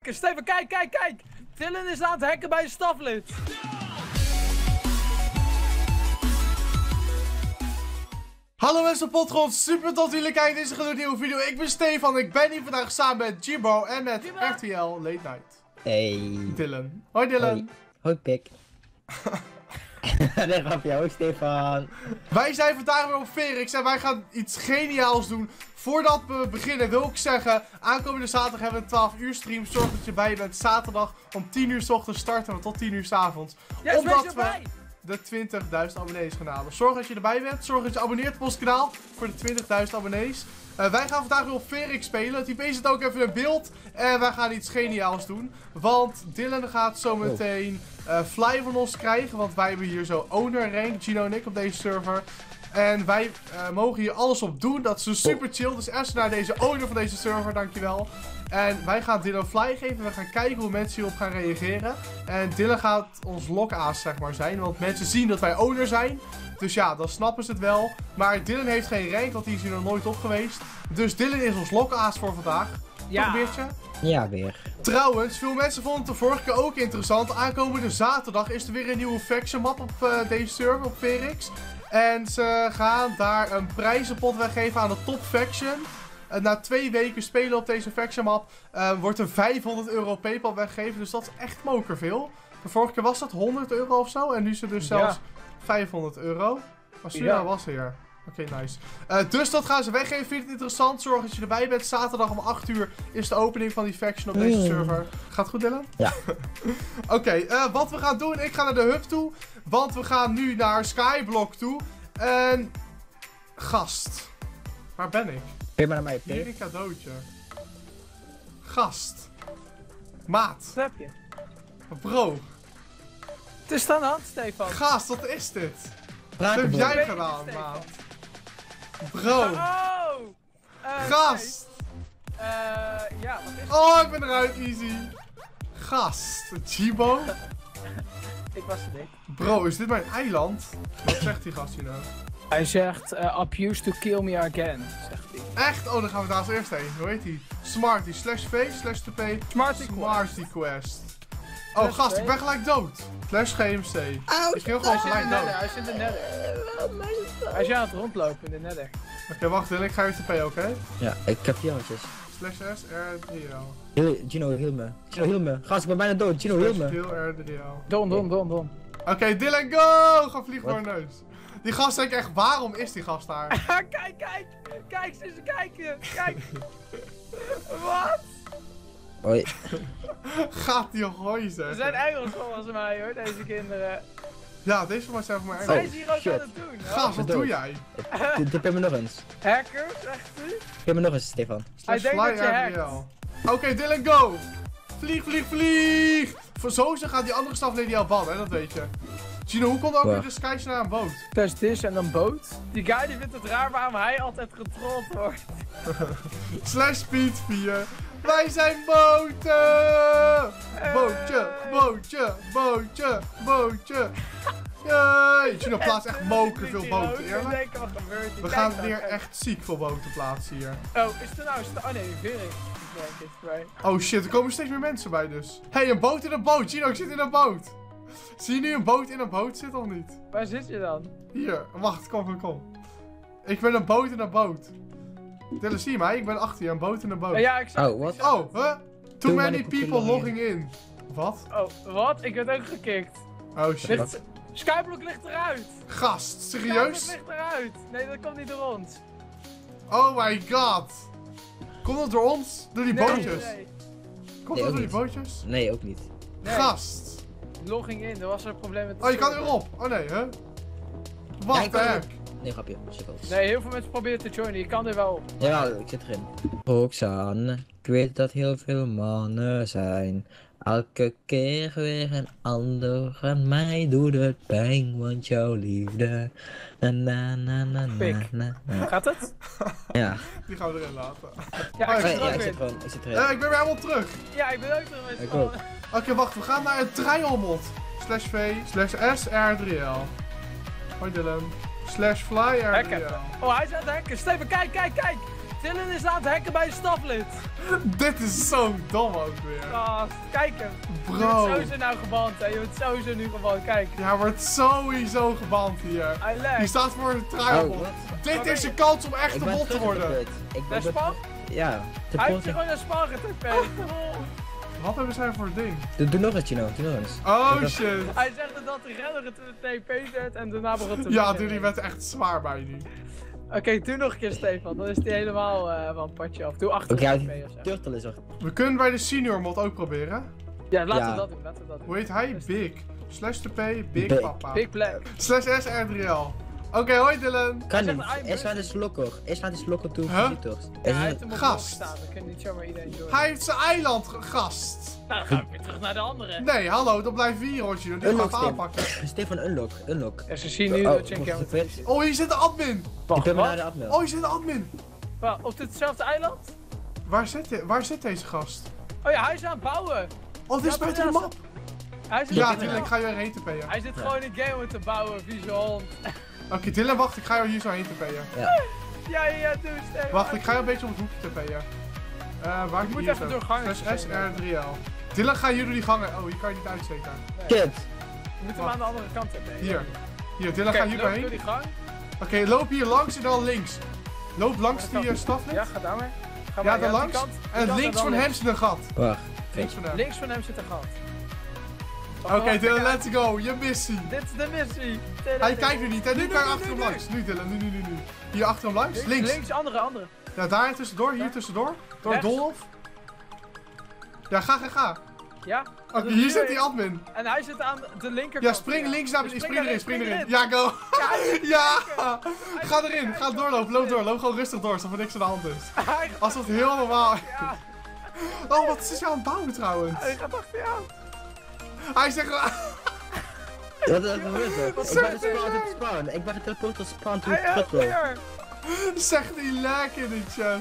hacken. Steven, kijk. Dylan is aan het hacken bij een staflid. Hallo mensen van Potgrond, super dat jullie kijken deze nieuwe video. Ik ben Stefan, ik ben hier vandaag samen met Jimbo en met RTL Late Night. Hey. Dylan. Hoi Dylan. Hoi pik. Nee, grapje. Hoi Stefan. Wij zijn vandaag weer op Verix en wij gaan iets geniaals doen. Voordat we beginnen wil ik zeggen, aankomende zaterdag hebben we een 12 uur stream. Zorg dat je bij bent. Zaterdag om 10 uur 's ochtends starten we tot 10 uur 's avonds. Yes, Omdat we de 20.000 abonnees gaan halen. Zorg dat je erbij bent. Zorg dat je abonneert op ons kanaal voor de 20.000 abonnees. Wij gaan vandaag weer op Verix spelen. Type zit ook even in beeld. En wij gaan iets geniaals doen. Want Dylan gaat zo meteen Fly van ons krijgen. Want wij hebben hier zo owner rank, Gino en ik, op deze server. En wij mogen hier alles op doen. Dat is dus super chill. Dus eerst naar deze owner van deze server, dankjewel. En wij gaan Dylan Fly geven. We gaan kijken hoe mensen hierop gaan reageren. En Dylan gaat ons lokaas, zeg maar, zijn. Want mensen zien dat wij owner zijn. Dus ja, dan snappen ze het wel. Maar Dylan heeft geen rank, want die is hier nog nooit op geweest. Dus Dylan is ons lokaas voor vandaag. Ja. Toch, Beertje? Ja, weer. Trouwens, veel mensen vonden het de vorige keer ook interessant. Aankomende zaterdag is er weer een nieuwe faction map op deze server, op Verix. En ze gaan daar een prijzenpot weggeven aan de top faction. Na 2 weken spelen op deze faction map wordt er €500 PayPal weggegeven. Dus dat is echt mokerveel. De vorige keer was dat €100 of zo. En nu is het dus zelfs €500. Als Suna was hier. Oké, nice. Dus dat gaan ze weggeven. Vind je het interessant? Zorg dat je erbij bent. Zaterdag om 8 uur is de opening van die faction op deze server. Gaat goed, Dylan? Ja. Oké, wat we gaan doen. Ik ga naar de hub toe. Want we gaan nu naar Skyblock toe. En... Gast. Waar ben ik? Geef maar naar mij, Hier pik. een cadeautje. Gast. Maat. Wat heb je? Bro. Het is aan de hand, Stefan. Gast, wat is dit? Wat Praten, heb bro. jij gedaan, maat? Bro. Oh! Gast. Ja, wat is het? Oh, ik ben eruit, easy. Gast. Jibo. Ik was te dik. Bro, is dit mijn eiland? Wat zegt die gast hier nou? Hij zegt, abuse to kill me again, zegt hij. Echt? Oh, dan gaan we daar als eerste heen. Hoe heet die? Smarty. /v/tp. Smarty Quest. Oh, Slash gast, V. ik ben gelijk dood. /GMC. Ik ging gewoon gelijk dood. Hij zit in de nether. Hij is aan het rondlopen in de nether. Oké, wacht, Dylan, ik ga even TP, oké? Ja, ik heb jammertjes. /SR3L. Gino, heal me. Gino, heal me. Gast, ik ben bijna dood. Gino, heal me. /R3L. Don. Oké, Dylan, go! Ga vliegen voor mijn neus. Die gast denkt echt, waarom is die gast daar? Kijk, ze kijken. Kijk. Wat? Hoi. Gaat die gooi Ze zeggen. zijn Engels volgens mij hoor, deze kinderen. Ja, deze van mij zijn voor mij Zij Engels. is hier ook shit. aan het doen. Gast, wat doe jij? Tip me nog eens. Hacker, zegt u? Geef me nog eens, Stefan. Hij denkt dat je hackt. /FlyRDL. Oké, Dylan, go! Vlieg! Voor zo gaat die andere stafleden jou bannen, hè? Dat weet je. Gino, hoe komt ook weer de Skys naar een boot? Plus this en dan boot. Die guy die vindt het raar waarom hij altijd getrold wordt. /Speed4. Wij zijn boten! Bootje! Yay! Gino plaatst echt moker veel boten, eerlijk. Wat gebeurt hier? We gaan weer echt ziek veel boten plaatsen hier. Oh, is er nou... Oh nee, Vering. Oh shit, er komen steeds meer mensen bij dus. Hey, een boot in een boot! Gino, ik zit in een boot! Zie je nu een boot in een boot zitten of niet? Waar zit je dan? Hier, wacht, kom. Ik ben een boot in een boot. Dylan, zie je mij? Ik ben achter je, een boot in een boot. Ja, ik zag Oh, wat? Oh, huh? Too many many people people logging in. Wat? Oh, wat? Ik werd ook gekikt. Oh shit. Wat? Skyblock ligt eruit! Gast, Skyblock serieus? ligt eruit! Nee, dat komt niet door ons. Oh my god. Komt dat door ons? Door die bootjes? Nee. Komt Nee, dat ook door die niet. bootjes? Nee, ook niet. Nee. Gast. Logging in, er was een probleem met de Oh, je kan server. erop. Oh nee, hè? Ja, Wat ik de kan heck? Nee, grapje. Sukkels. Nee, heel veel mensen proberen te joinen, je kan er wel op. Jawel, ik zit erin. Roxanne, ik weet dat heel veel mannen zijn. Elke keer weer een ander aan mij doet het pijn, want jouw liefde. Pik. Gaat het? Ja. Die gaan we erin laten. Ja, ik Oh, zit er Ja, ook ik in. zit gewoon, ik zit erin. Ik ben weer helemaal terug. Ja, ik ben ook er met Ik z'n ook. allen. Oké, wacht, we gaan naar een trialmod. /v /SR3L. Hoi Dylan. /FlyRDL. Hacken. Oh, hij is aan het hacken. Steven, kijk! Dylan is aan het hacken bij een staflid. Dit is zo dom ook weer. Gast, kijk hem. Je Bro. bent sowieso nou geband, hè. Je bent sowieso nu geband, kijk. Ja, hij wordt sowieso geband hier. Hij Die legt. staat voor een trial. Oh, wat? Dit is je kans om echt Ik een ben bot te terug op de worden. put. Ik Naar ben Span? Ja, te Hij heeft pot. je gewoon naar Span getp. Wat hebben zij voor ding? Doe nog eens, Gino. Doe nog eens. Oh shit. Hij zegt dat de renner het TP zet en daarna begon te Ja, winnen. dude, die werd echt zwaar bij nu. Oké, doe nog een keer Stefan, dan is die helemaal van het padje af. Doe 8 Oké, TP die of zo. turtle is er. We kunnen bij de senior mod ook proberen. Ja, laten Ja. we dat doen, laten we dat doen. Hoe heet hij? Big. Slash TP, Big Big. Papa. Big Black. Slash SR3L. Oké, hoi Dylan. Kan zegt niet. dat I'm Is waar de slokker? Is waar de slokker toe Huh? visitors? Ja, hij heeft hem op blok Gast. staan, dan kan niet zomaar iedereen door. Hij heeft zijn eiland gast. Nou, dan gaan we weer terug naar de andere. Nee, hallo, dan blijven we hier, Roger. Die gaat Unlock, het aanpakken. Stefan, unlock. Unlock. Ja, ze zien nu Oh, dat je een wordt keer het met vet? zit. Oh, hier zit de admin. Ik Wacht, ben naar wat? de admin. Oh, hier zit de admin. Wacht, op ditzelfde eiland? Waar zit deze gast? Oh ja, hij is aan het bouwen. Oh, dit is Ja, buiten de maar map. Hij zit, Ja, ik ben Dylan, er. ik ga je erheen TP'en. hij zit gewoon in game te bouwen, vieze hond. Oké, Dylan, wacht, ik ga jou hier zo heen TP'en. Ja, doe Stefan. Wacht, ik ga je een beetje op het hoekje TP'en. Waar Je moet hier even zo. door gangen. Slash SR3L. Dylan, ga hier door die gangen. Oh, hier kan je niet uitsteken. Kid. Je moet hem Wacht. aan de andere kant hebben. Hier. Hier, Dylan, Oké, ga hier loop door doorheen. die gang. Oké, loop hier langs en dan links. Loop langs die staflid. Ja, ga daar maar. Ga Ja, maar, daar die langs. kant, die En kant links dan van hem zit een gat. Wacht. Links van hem. Links van hem zit een gat. Oké, Dylan, let's go. Je missie. Dit is de missie. Hij kijkt nu niet, hè? Nu Nu, kan je nu, achter nu, hem nu. langs. Nu, Dylan, nu. Hier achter hem langs. Links. Links, andere. Ja, daar tussendoor, hier tussendoor. Door het Rechts. doolhof. Ja, ga. Ja? Oké, hier zit die admin. En hij zit aan de linkerkant. Ja, spring links naar beneden. Spring erin. Ja, go. Ja, Ja. Ga erin. Ga doorlopen. Loop door. Loop gewoon rustig door, alsof er niks aan de hand is. Hij Alsof het heel normaal is. ja, Oh, wat is hij aan het bouwen trouwens? hij gaat achter jou. Hij zegt... Wat is er gebeurd? Ik ben zegt hij gespawn nou? tot spawn. Ik ben geteleporteerd tot spawn toe Hij helpt turtle. weer. Zegt hij lek in de chat.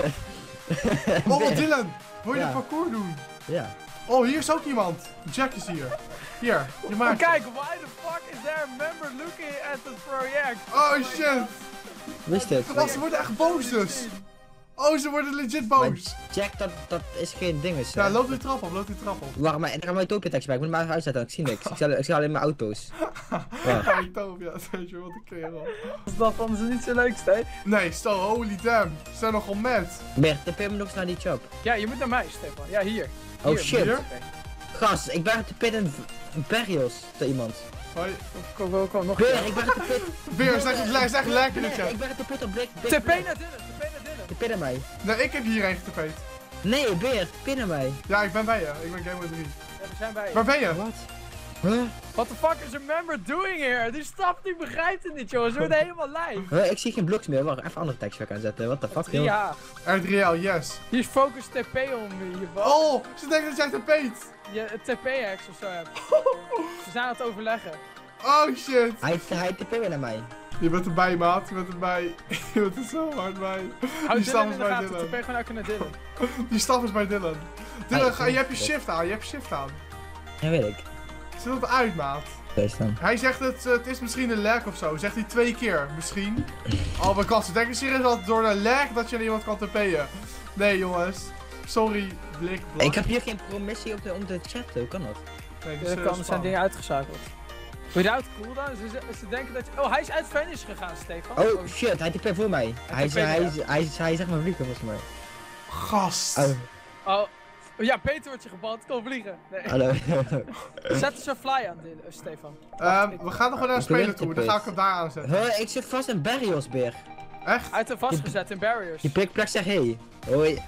Oh, Dylan. Wil je Ja. het parcours doen? Ja. Oh, hier is ook iemand. Jack is hier. Hier, je maakt Kijk, why the fuck is there a member looking at the project? Oh shit. Wist het? Oh, ze worden echt boos dus. Oh, ze worden legit Maar boos. Jack, dat is geen ding. Ja, loop die trap op, Wacht, maar ik ga mijn Utopia tekst bij. Ik moet hem maar uitzetten. Ik zie niks. Ik zie alleen maar auto's. Wacht. Ja, ik tof, ja, weet je wat een kerel. Dat vonden ze niet zo leuk, Steve. Nee, stel, holy damn. Ze zijn nogal mad. Bert, tip hem nog eens naar die job. Ja, je moet naar mij, Stefan. Ja, hier. Oh Hier, shit. hier. Gast, ik ben te pit in Berrios te iemand. Hoi. Kom, nog Beer, ik ben te pit. Weer, zeg lekker in de Nee, chat. ik ben te pit op Blik. TP naar Dylan, TP naar Dylan. Te pinnen mij. Nee, ik heb hierheen getepeed. Nee, Beer, pinnen mij. Ja, ik ben bij je. Ik ben Game Boy 3. Ja, we zijn bij je. Waar ben je? Wat? Huh? What the fuck is a member doing here? Die staf die begrijpt het niet, jongens. Ze worden helemaal lijf. Huh, ik zie geen bloks meer. Wacht, even andere tekst aanzetten. What the fuck, joh. Ja, R3L, yes. hier is focus TP on me. Je Oh, ze denken dat jij tepeet. je TP-hacks of zo hebt. Ze zijn aan het overleggen. Oh shit. Hij TP weer naar mij. Je bent erbij, maat. Je bent erbij. Je bent er zo hard bij. Houd Die Dylan staf in is de bij gaten. Dylan. TP gewoon uit naar Dylan. Die staf is bij Dylan. Dylan, je hebt je shift aan. Je hebt je shift aan. Ja, weet ik. Zet het uit, maat. Wees dan. Hij zegt het is misschien een lag of zo. Zegt hij 2 keer, misschien. Oh mijn god, ze denken serieus dat door een lag dat je aan iemand kan TP'en. Nee jongens. Sorry, blik. blok. Ik heb hier geen promissie om te chatten. Hoe kan dat? Nee, Er dus, zijn spam. dingen uitgeschakeld. Without cooldown? Ze denken dat je... Oh, hij is uit Vanish gegaan, Stefan. Oh shit, hij TP voor mij. Hij zegt maar vliegen volgens mij. Gast. Oh, Oh. Ja, Peter wordt je geband. Kan vliegen. Nee. hallo. Zet er zo'n fly aan, Stefan. We gaan nog wel naar een speler toe. Dan ga ik hem daar aanzetten. Huh, ik zit vast in Barrios, Beer. Echt? Hij heeft hem vastgezet in barriers. Die pikplek zegt hey. Hoi.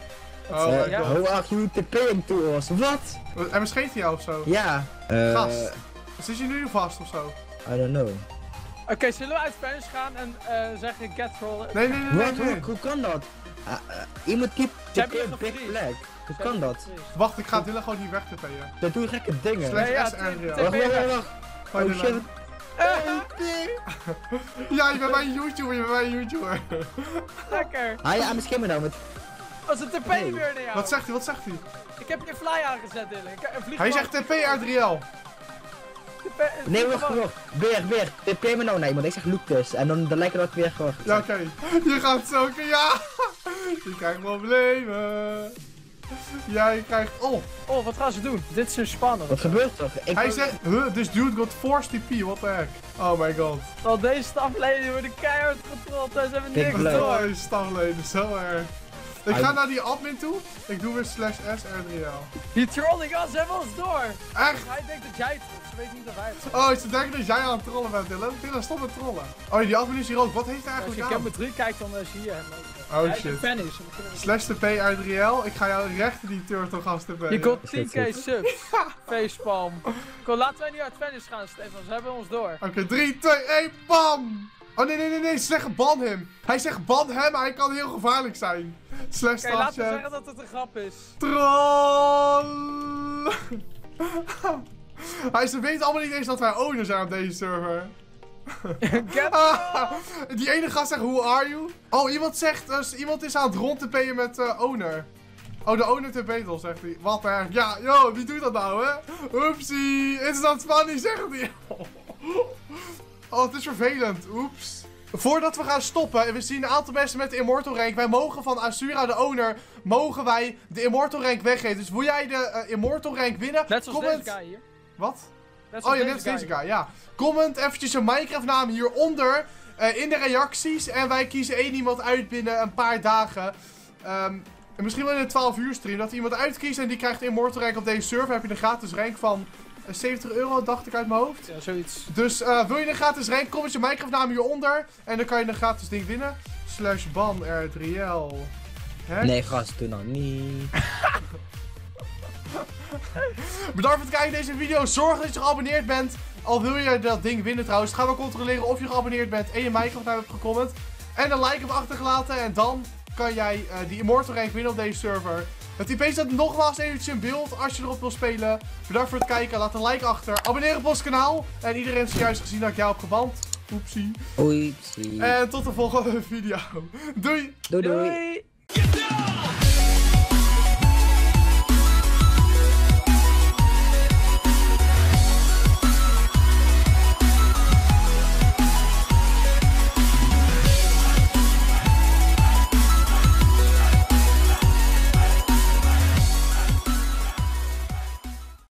Oh my ja. god. Hoe are you TP'ing to us? Wat? En misschien hij jou of zo. Ja. Gast. Zit je nu vast of zo? I don't know. Oké, zullen we uit Vanish gaan en zeggen get rollen? Nee, nee, nee, Wat? nee. nee. Hoe kan dat? Iemand die Ze hebben je TP big gevriesd. flag. Hoe kan dat? Wacht, ik ga Dylan gewoon hier weg TP'en. Dat doen gekke dingen. Slash Nee, ja, SR, ja. TP. Wacht. Hoi, Oh Dylan. shit. Ja, je bent bij een YouTuber, je bent bij een YouTuber. Lekker. Hij aan mijn schermen nou met... Als een TP Hey. weer naar jou. Wat zegt hij, wat zegt hij? Ik heb je fly aangezet, Dylan. Hij zegt TP R3L. Nee, wacht. Beer. TP me nou naar iemand. Ik zeg Lucas. En dan lijkt het ook weer gewoon. Ja, oké. Je gaat zo, ja! Je krijgt problemen. Jij krijgt... Oh, wat gaan ze doen? Dit is een spannend. Wat gebeurt er? Hij zegt... This dude got forced TP, what the heck? Oh my god. Al deze aflevering worden keihard getrold. Daar zijn we Kijk, niks leuk. door. Oh, stafleden, zo erg. Ik ga naar die admin toe. Ik doe weer /SR3L. Die trolling us, ze hebben ons door. Echt? Hij denkt dat jij het doet, ze weet niet dat wij het doen. Oh, ze denken dat jij aan het trollen bent, Dylan. Dylan, stop met trollen. Oh, die admin is hier ook. Wat heeft hij Als je eigenlijk aan? Camper 3 kijkt, dan zie je hem ook. Oh Hij is shit. een fan is. /TP-R3L. Ik ga jou recht in die turtle gast TP. Je komt Is dat 10k goed? subs. Facepalm. Kom, laten wij nu uit Venice gaan, Stefan. Ze hebben ons door. Oké, 3, 2, 1, bam! Oh nee, ze zeggen ban hem. Hij zegt ban hem, maar hij kan heel gevaarlijk zijn. Oké, laten we /starchat. zeggen dat het een grap is. Troll! Ze weten allemaal niet eens dat wij owner zijn op deze server. Get Die ene gast zegt, who are you? Oh, iemand zegt, iemand is aan het rondtepeën met owner. Oh, de owner te betel, zegt hij. Wat erg. Ja, yo, wie doet dat nou, hè? Oepsie, it's not funny, zegt hij. Oh, het is vervelend. Oeps. Voordat we gaan stoppen, we zien een aantal mensen met de Immortal Rank. Wij mogen van Asura, de owner, mogen wij de Immortal Rank weggeven. Dus wil jij de Immortal Rank winnen? Net zoals comment... deze guy hier. Wat? Net Oh zoals ja, net als deze guy, ja. Comment eventjes een Minecraft naam hieronder in de reacties. En wij kiezen één iemand uit binnen een paar dagen. En misschien wel in een 12 uur stream. Dat iemand uitkiest en die krijgt Immortal Rank op deze server. Heb je een gratis rank van €70, dacht ik uit mijn hoofd. Ja, zoiets. Dus wil je een gratis rank, comment je Minecraft naam hieronder. En dan kan je een gratis ding winnen. /ban R3L. Hè? Nee, gast, doe nou niet. Bedankt voor het kijken naar deze video. Zorg dat je geabonneerd bent. Al wil je dat ding winnen trouwens. Gaan we controleren of je geabonneerd bent en je Minecraft naam hebt gecomment. En een like hebt achtergelaten. En dan kan jij die Immortal Rank winnen op deze server. Het IP staat nogmaals eventjes in beeld als je erop wil spelen. Bedankt voor het kijken. Laat een like achter. Abonneer op ons kanaal. En iedereen heeft juist gezien dat ik jou heb geband. Oepsie. Oepsie. En tot de volgende video. Doei. Doei doei. Doei!